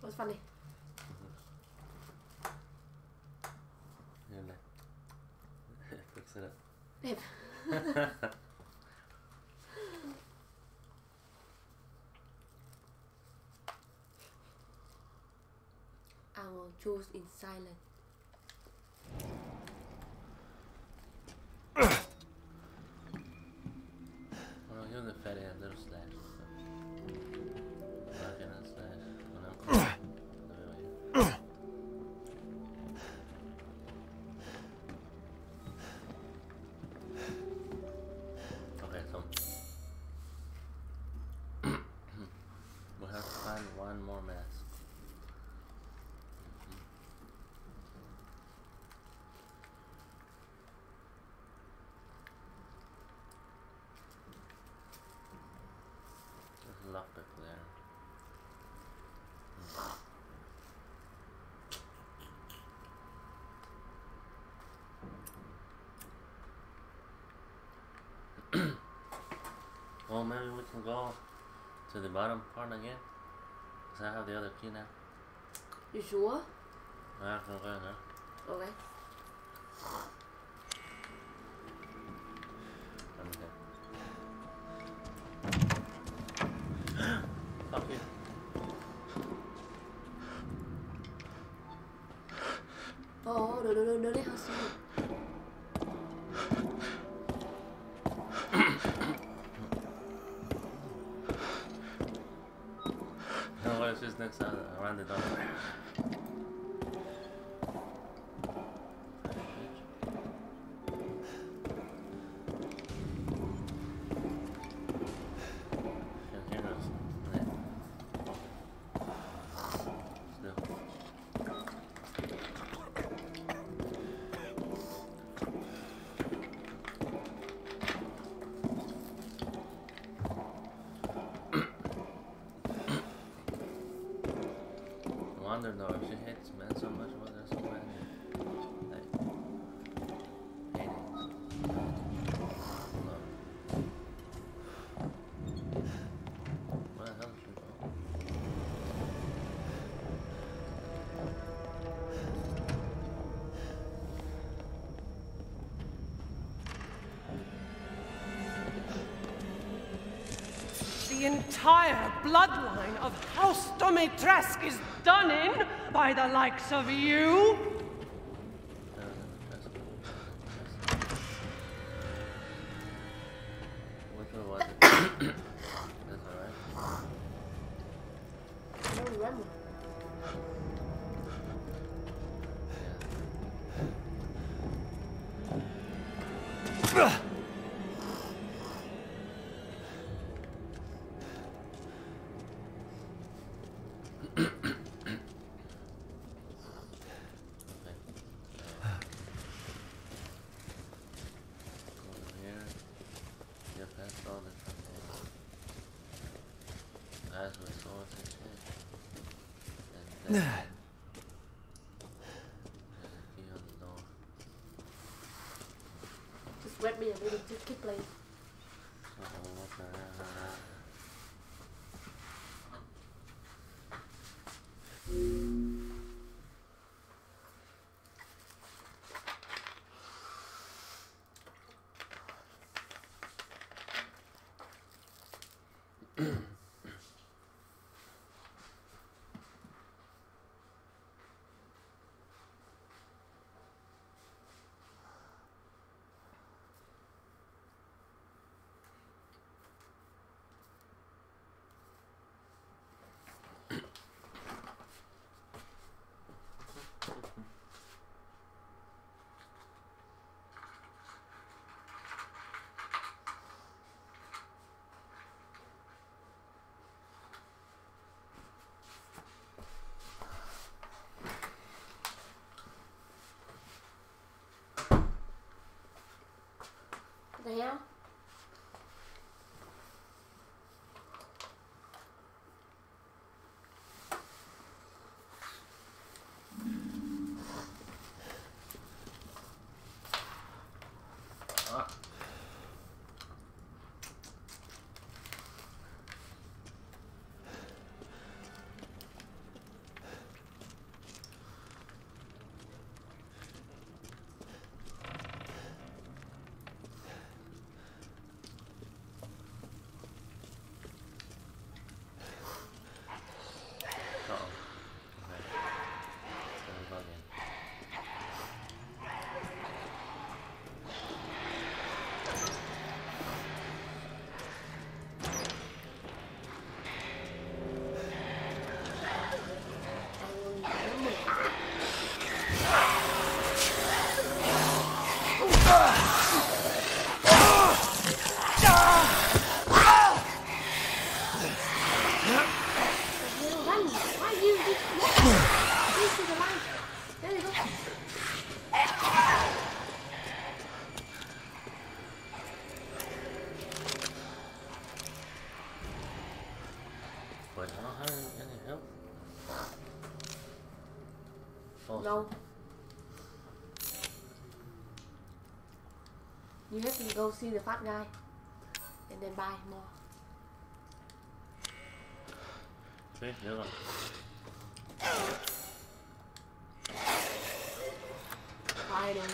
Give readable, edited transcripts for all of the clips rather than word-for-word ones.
What's funny? You're like, fix it up. Babe. I will choose in silence. Well, you're the fatty and little slash. So. Not gonna slash. When I'm cool. Okay, so we'll have to find one more mask. There's lockpick there. Well, maybe we can go to the bottom part again. Cause I have the other key now. You sure? I can go in there. Okay. Fuck you. Oh, no, they have some. No, it's just next around the door. I wonder though if she hates men so much, why there's so many like paintings. No. Where the hell did she go? The entire bloodline of House Domitresk is done in by the likes of you. Which one was it? That's alright. I don't remember. As we saw it and shit. And then there's a key on the door. Just wet me a little, just keep playing. So what the hell? No. You have to go see the fat guy and then buy more. Okay, nhớ rồi. Buy them.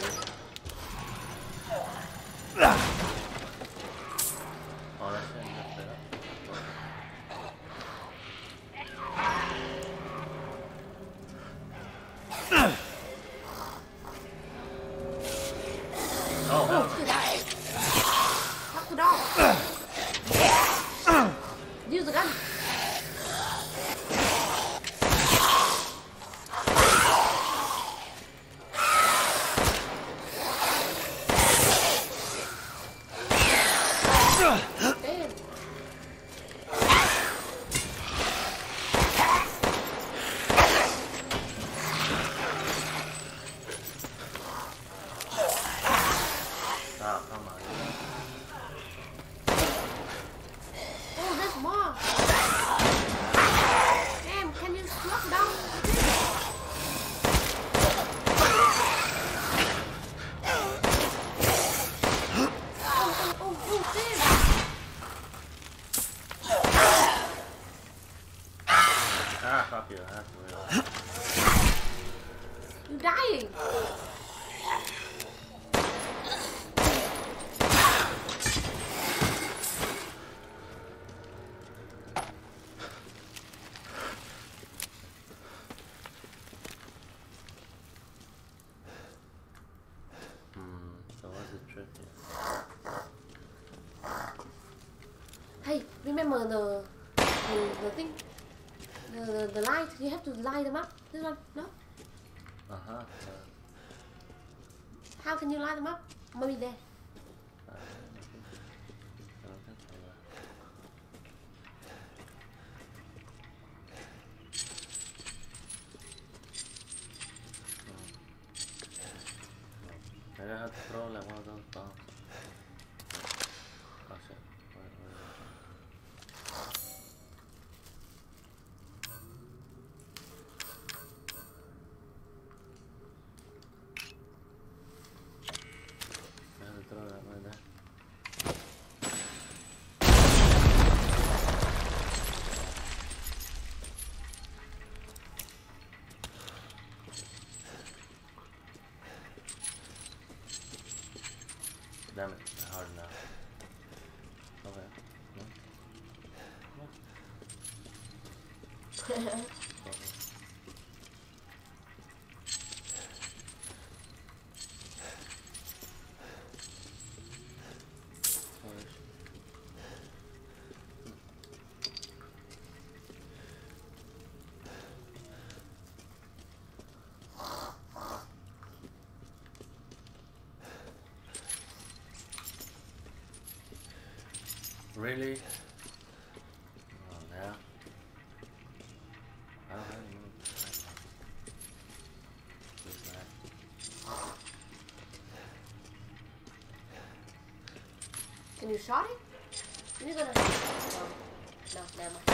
Oh, that's it. That's it. Oh, hell. Lock the door. Use the gun. Damn. Ah, come on. Oh, there's more. Damn, can you lock down? Oh, damn. Ah, fuck you. I have to realize. You're dying. So what's the trick here? Hey, remember the thing? The light, you have to light them up. This one, no? Uh-huh. How can you light them up? Maybe there. I don't think so. Maybe I have to throw like one of those bombs. Oh shit. Wait. I have to throw that right there. Damn it, it's hard enough. Okay. No? Really? Oh, yeah. I don't have any money. Who's that? Can you shot it? You're gonna. Oh. No, never mind.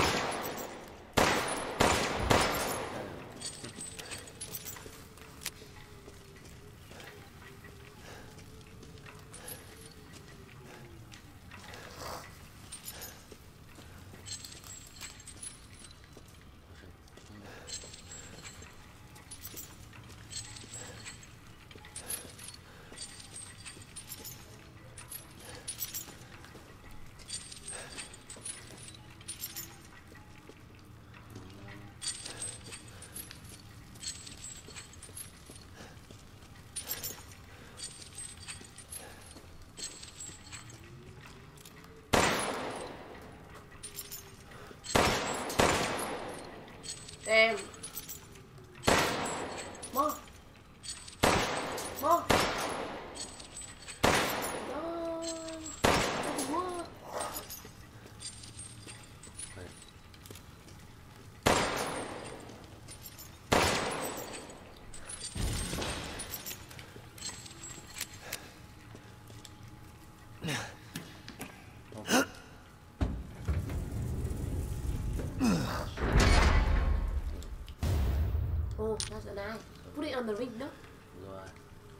on the ring, no? Blue eye.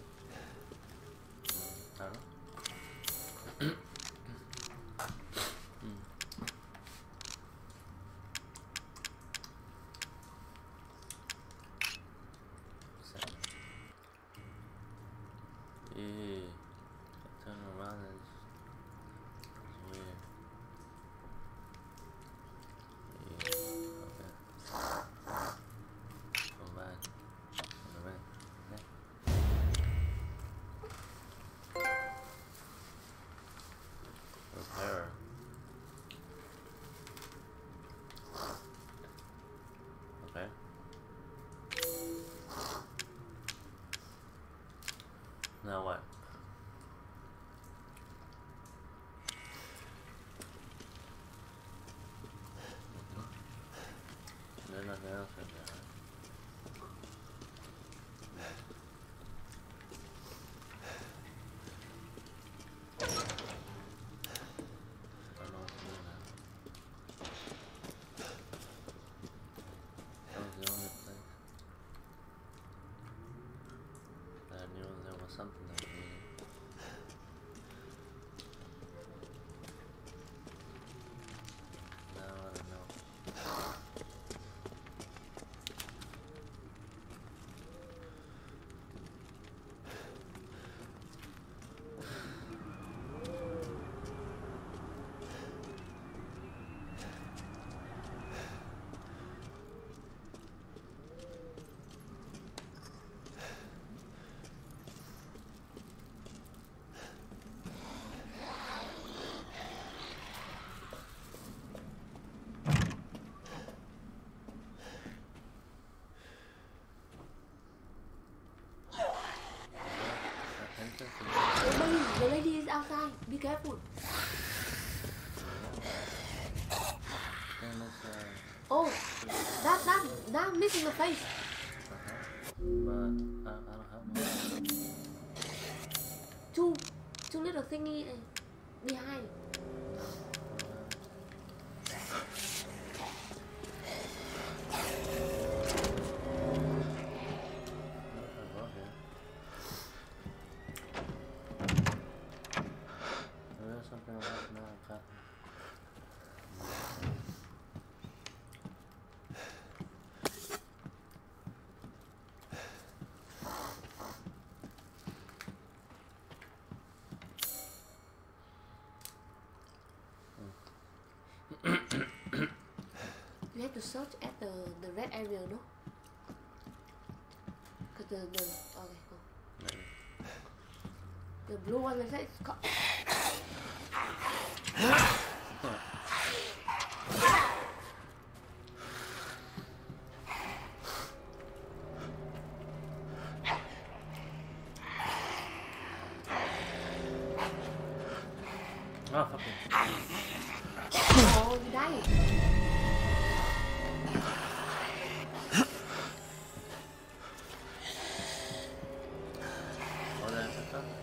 I don't know. Yeah. Turn around and it's weird. Yeah. Okay. Go back. On the ring. Okay. Repair. Okay. Now what? There's nothing else in there, right? I don't know what to do now. That was the only place that I knew there was something that we needed. Now I don't know. The lady is outside. Be careful. Oh, that missing the face. But I don't have one. Two little thingy behind. There's something else now. Okay. You have to search at the red area, no? Cause the okay, go. Maybe. The blue one is like Oh, fucking. oh, you died. What did I pick up?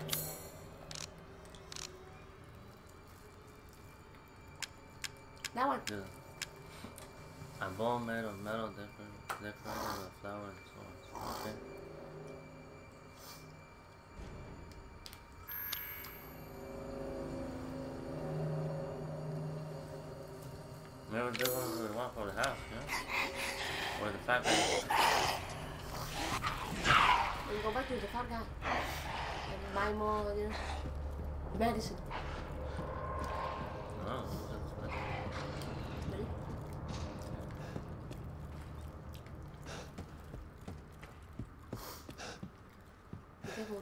That one. Yeah. A bowl made of metal decorated with a flower and swords. Okay. Maybe this one's the one for the house, yeah? Or the fat guy. And go back to the fat guy. And buy more, medicine. Oh, that's what Ready? Be careful.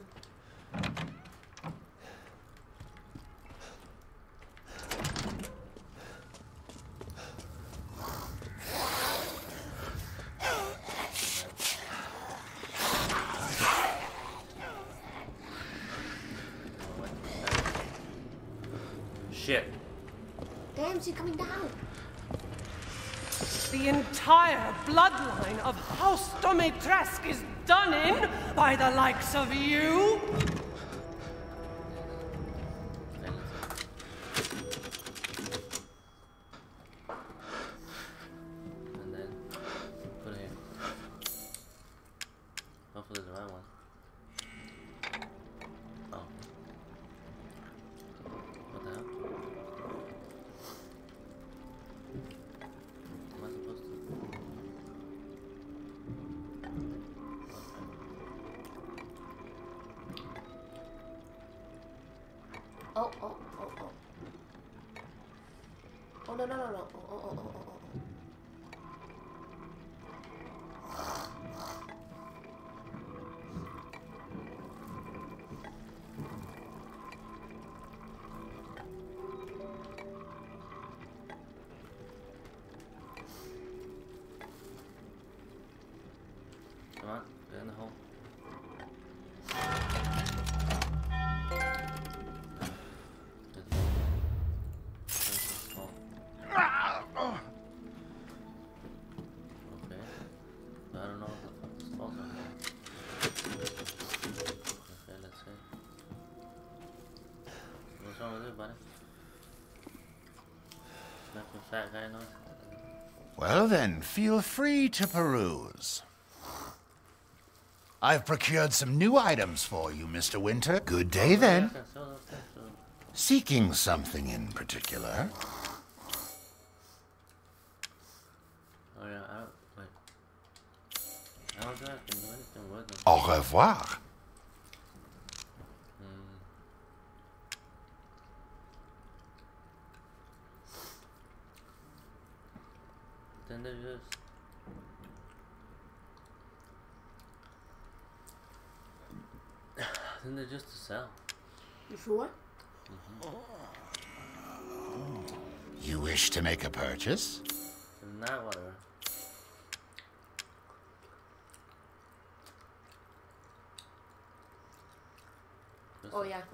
Shit. Damn, she's coming down. The entire bloodline of House Domitresk is done in by the likes of you. Okay, and then put it here. Hopefully the Oh, oh, oh, oh. Oh, no, no, no, no. Oh, oh, oh, oh, oh. Come on, get in the hole. Okay. I don't know what the fuck this falls on. Okay, let's see. What's wrong with you, buddy? Making fat guy noise? Well then, feel free to peruse. I've procured some new items for you, Mr. Winter. Good day then. Okay, so those things, so... Seeking something in particular? Oh yeah, I don't... Wait. I don't think I can do anything with them. Au revoir. Then they just... Then they're just to sell. You sure? You wish to make a purchase? Not whatever. Just Oh, yeah.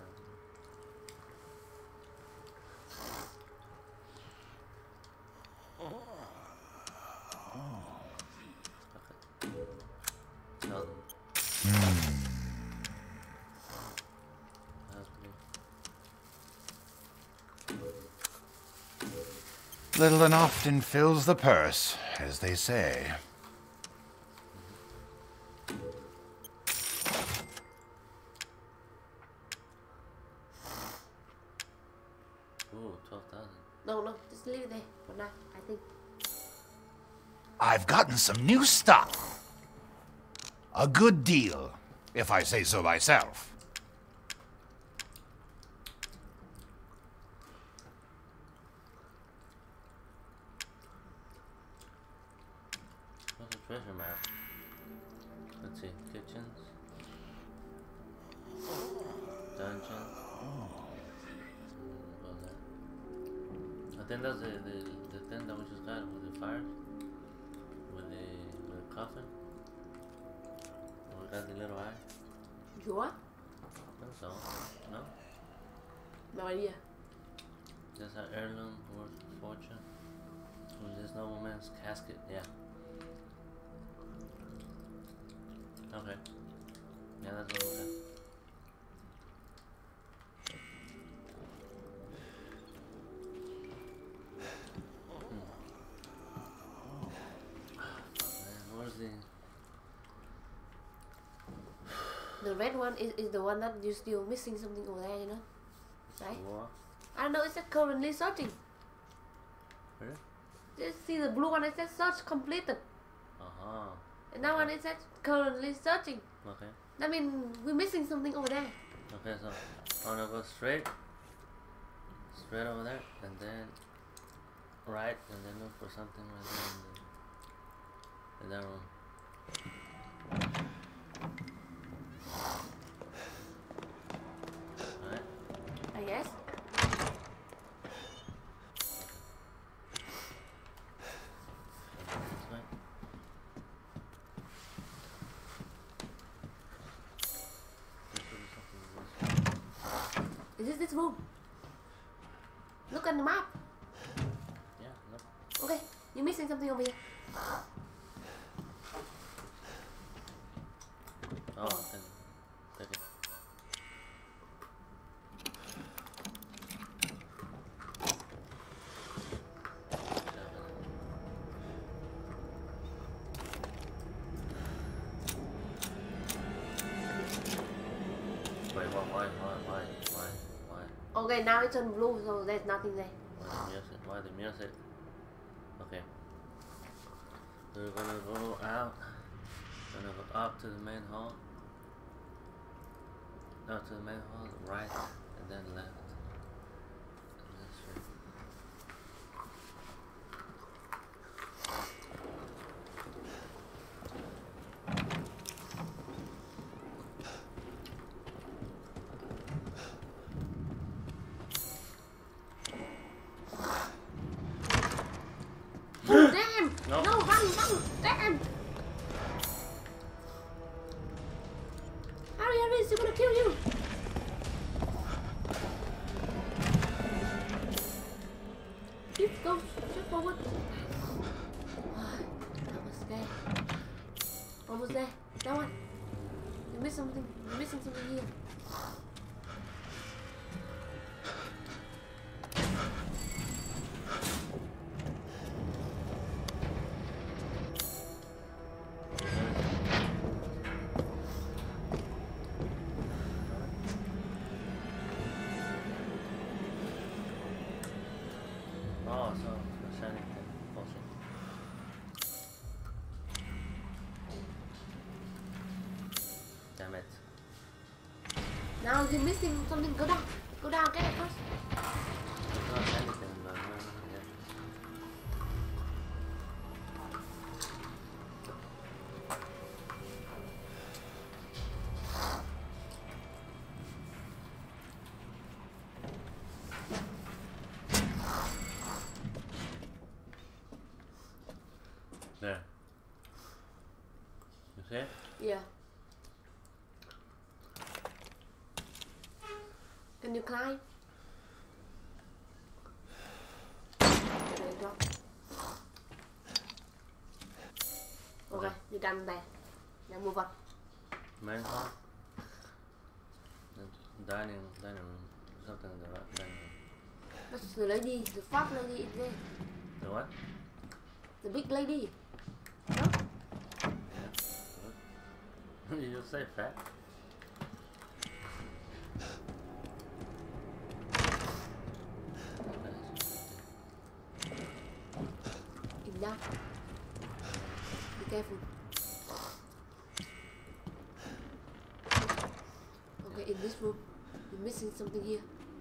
Tell them. Little and often fills the purse, as they say. Ooh, 12,000. No, no, just leave it there for now, I think. I've gotten some new stuff. A good deal, if I say so myself. What's a treasure map? Let's see. Kitchens. Dungeons. I think that's the thing that we just got with the fires. With the coffin. We got the little eye. Sure? I think so. No? No idea. That's our heirloom worth of fortune. With this nobleman's casket. Yeah. Okay. Yeah, that's what we got. Where's the... The red one is the one that you're still missing something over there, you know? Right? What? I don't know, it said currently searching. Really? Just see the blue one, it says search completed. Uh-huh. And that one, it says currently searching. Okay. That means we're missing something over there. Okay, so I'm gonna go straight over there, and then right, and then look for something right there in that room. Alright. I guess. This way. Is this room? Look at the map. Yeah, look. Okay, you're missing something over here. Oh, then take it. Wait, why? Okay, now it's on blue, so there's nothing there. Why the music? Okay. We're gonna go out. Gonna go up to the main hall. Up to the main hall, right, and then left. this, you're gonna kill you. Keep go straight forward. That was scary. Almost there. That one. You missed something. You're missing something here. Oh, so the shining thing. Awesome. Damn it. Now you're missing something. Go down. Go down. Get it first. It's not anything, but yeah. There. You see it? Yeah. Can you climb? Okay, drop. Okay, you're done there. Now move on. Main hall. The dining room. Something in the dining room. That's the lady, the fat lady in there. The what? The big lady. No? Yeah. You just say fat? Enough. Be careful. Okay, in this room, you're missing something here.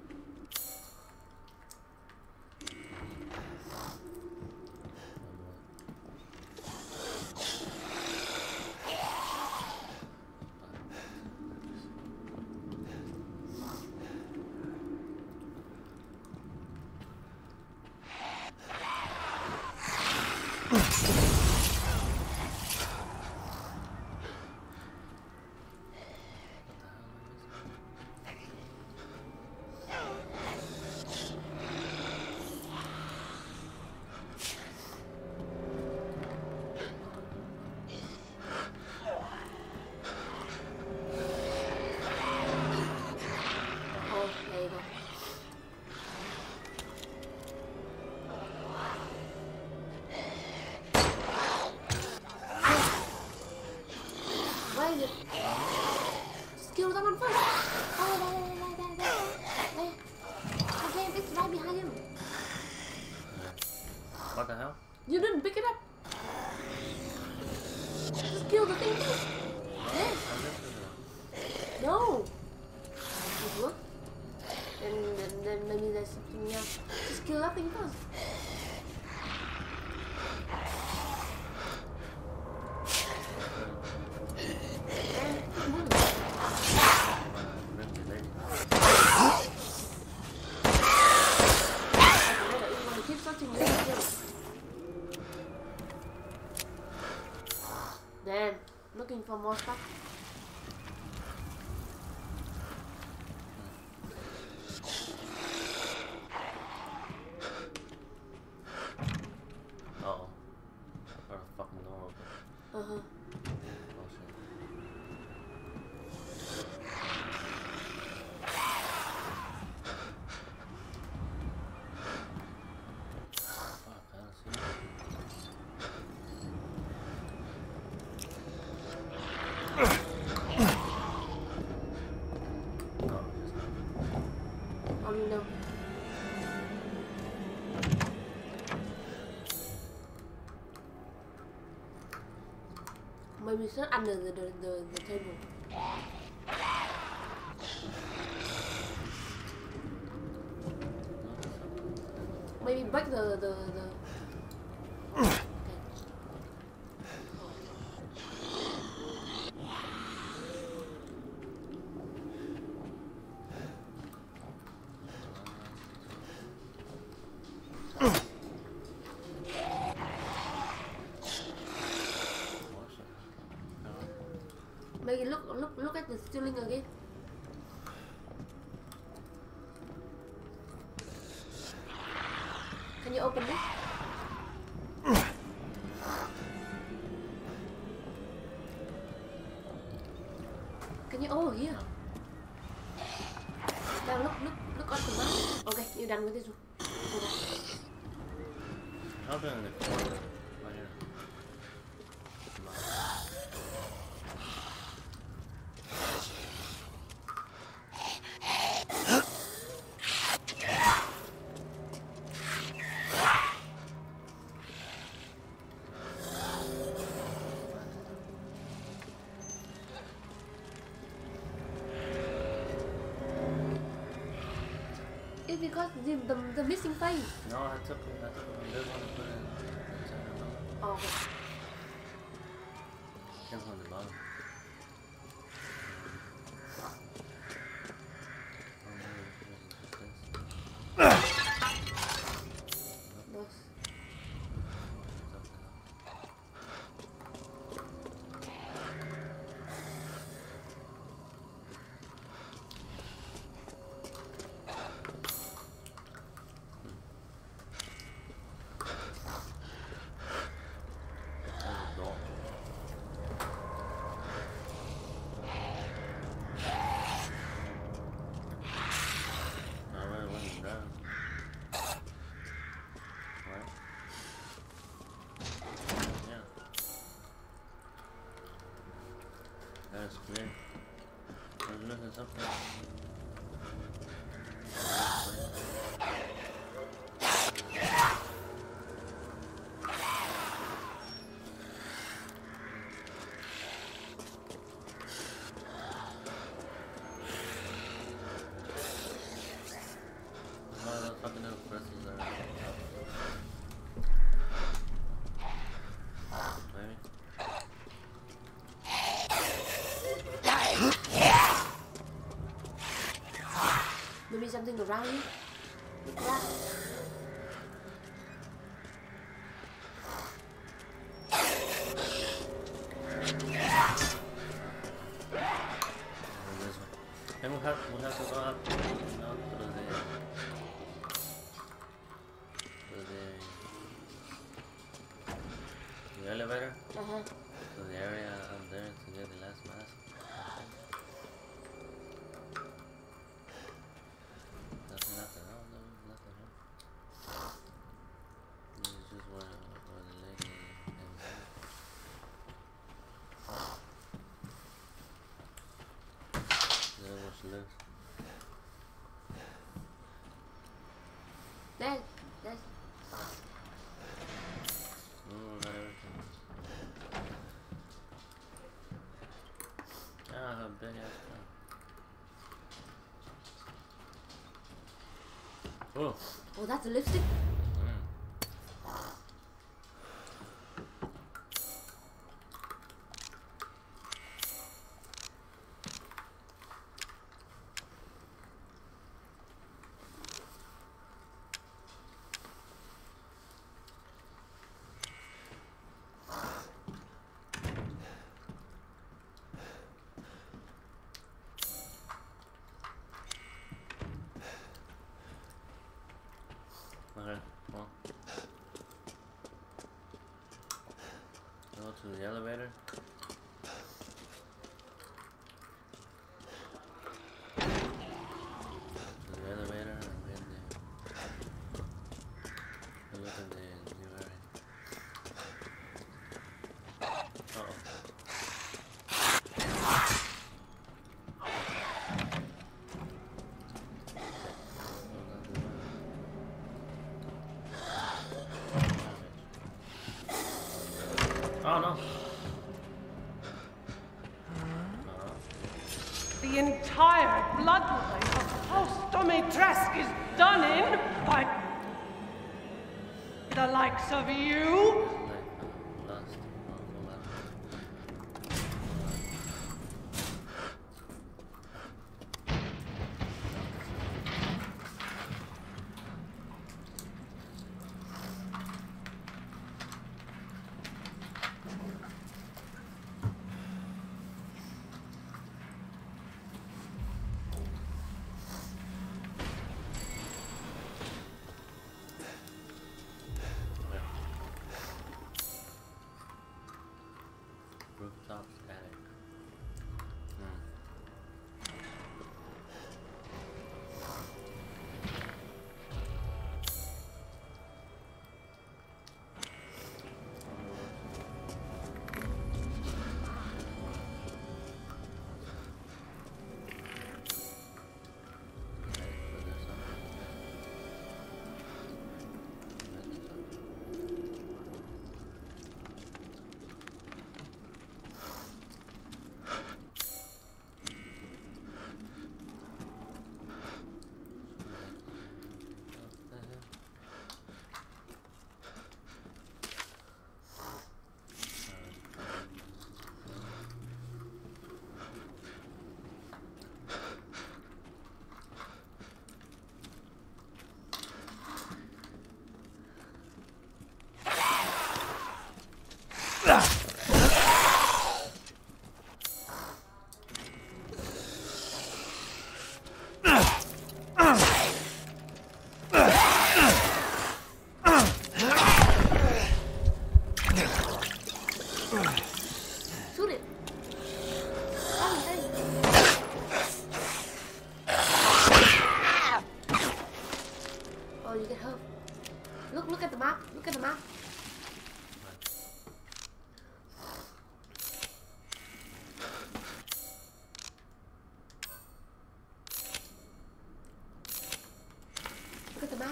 Oh, there you go. Where is it? Just kill that one first. Oh, there. Okay, it's right behind him. What the hell? You didn't pick it up. Just kill the thing first. Yes. No. It worked. Then maybe there's something else. Just kill that thing first. And keep moving. If you want to keep searching, you can kill it. Then, looking for more stuff. Uh-oh. I heard a fucking door open. Uh-huh. Oh shit. Fuck, I don't see it. Oh, just not. Only know. Maybe it's not under the table. Maybe break the okay. Maybe look at the stealing again. Can you open this? Can you? Oh, here. Now look on the map. Okay, you're done with this one. How do I in the corner? Right here. It's because the missing face. No, I took it from this one and put it inside the bottom. Oh, okay. Came from the bottom. Nice. That's great. I was looking something. Oh, fucking little crystals there. Maybe. Maybe something around you. Look around. This one. And we'll have to go up, you know, through the elevator, Uh-huh. to the area up there to get the last mask. Nothing, nothing here. This is just where the lady ends up. There where she lives. There. Ooh, got everything. Ah, her big ass car. Oh. Oh, that's a lipstick? Okay, well. Go to the elevator. To the elevator and get the look at the new area. Uh-oh. Oh no. The entire bloodline of House Domitresk is done in by the likes of you. Lust.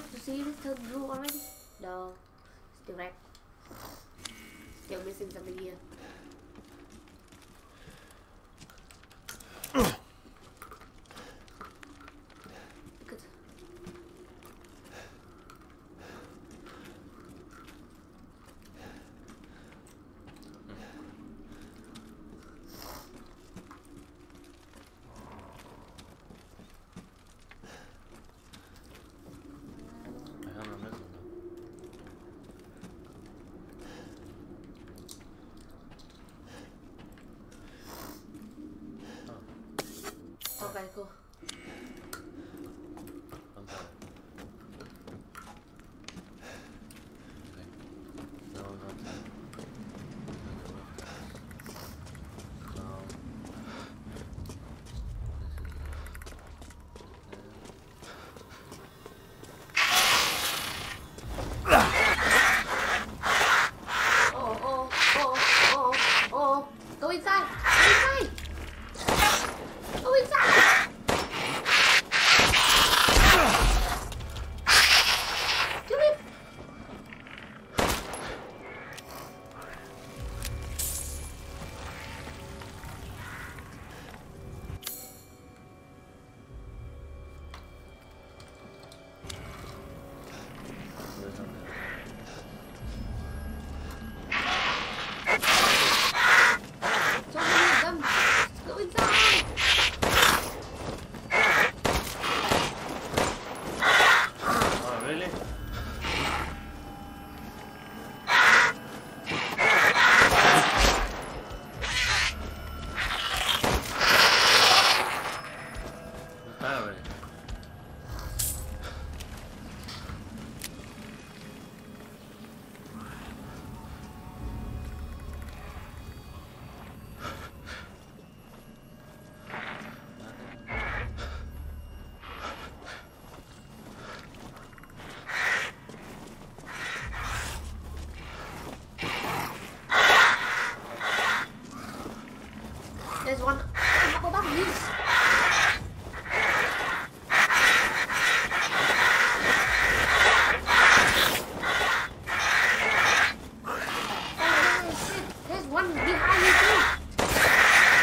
to see this turn blue already? No, still red. Still missing something here. Good. I have no missile though. Okay, cool. I'm sorry. Okay. No, not that. Oh. Go inside. Go inside. Go inside. Kill him. There's something. So many of them. Go inside. Oh, really? Let's die already. There's one up above you. Oh, shit. There's one behind you too.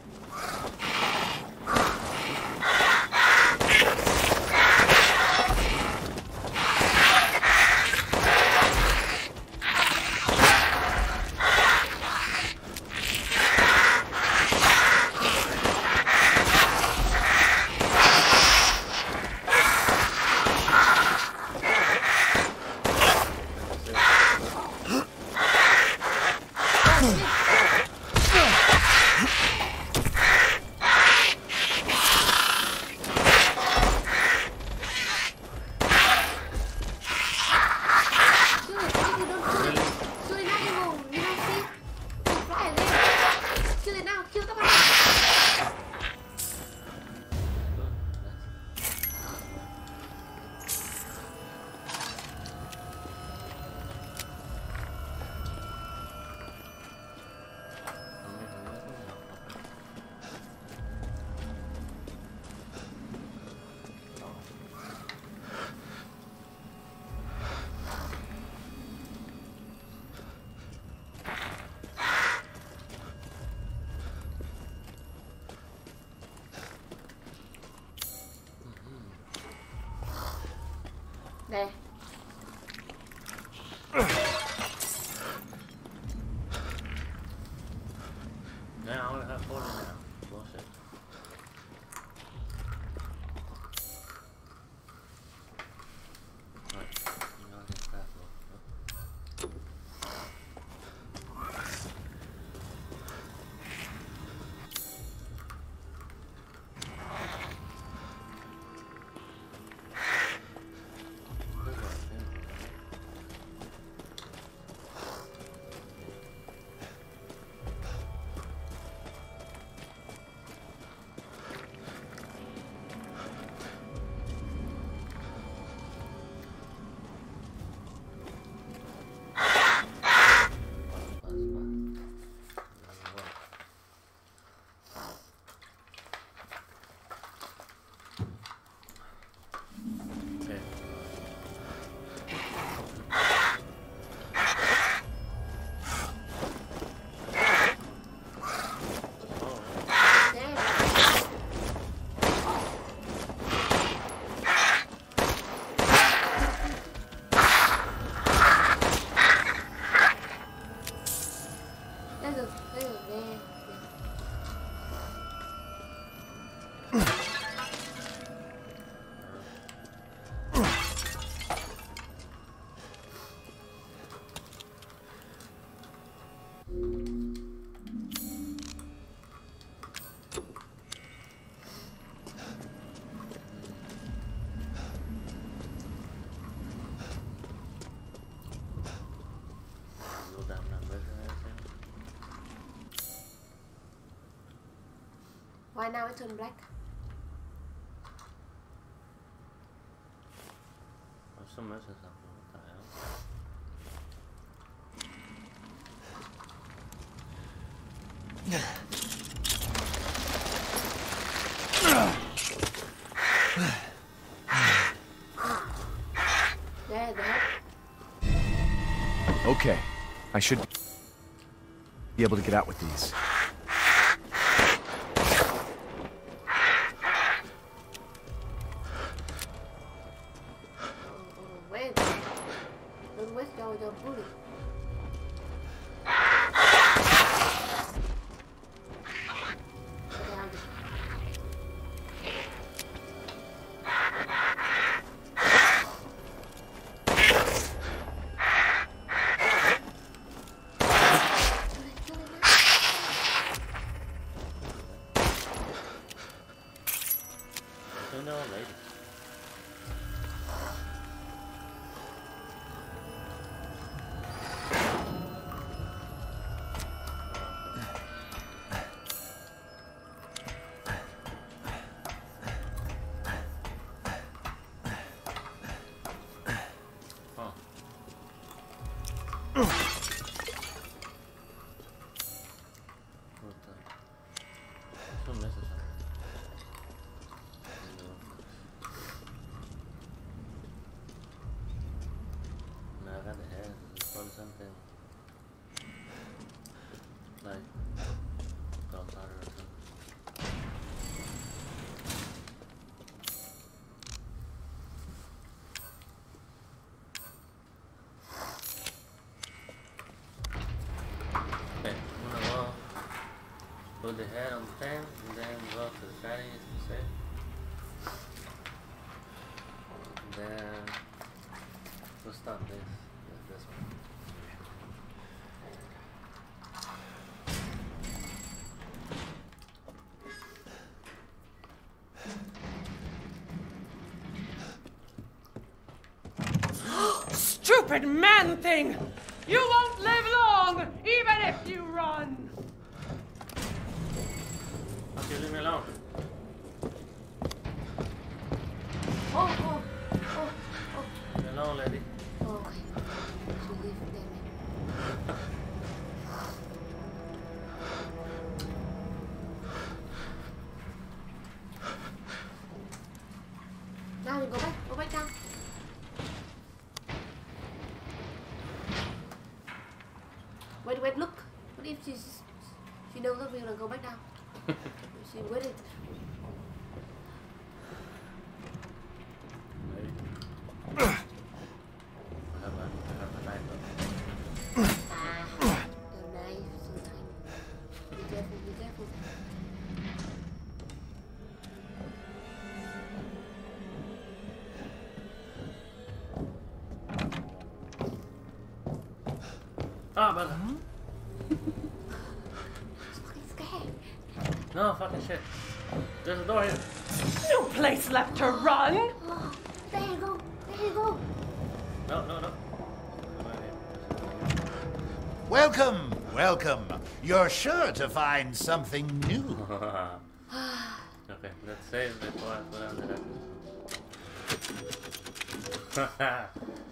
There. Now I only have 40 now. Bullshit. Alright, you know I can craft one. There's Why now it turned black? I'm still missing something. What the hell? There. Okay, I should be able to get out with these. Wait. Where's your bully? No, lady. Something like gunpowder or something. Okay, I'm gonna go put the head on the thing and then go to the fatty to save. And then we'll stop this one. Stupid man thing! You won't live long, even if you run! Okay, leave me alone. Oh. Leave me alone, lady. Okay. She leave them. Now you go back down. Wait, look. What if she knows that we're gonna go back down? She waited. Ah, brother. Fucking scared. No, fucking shit. There's a door here. No place left to run! Oh, there you go. No. Welcome. You're sure to find something new. Okay, let's save before I put on the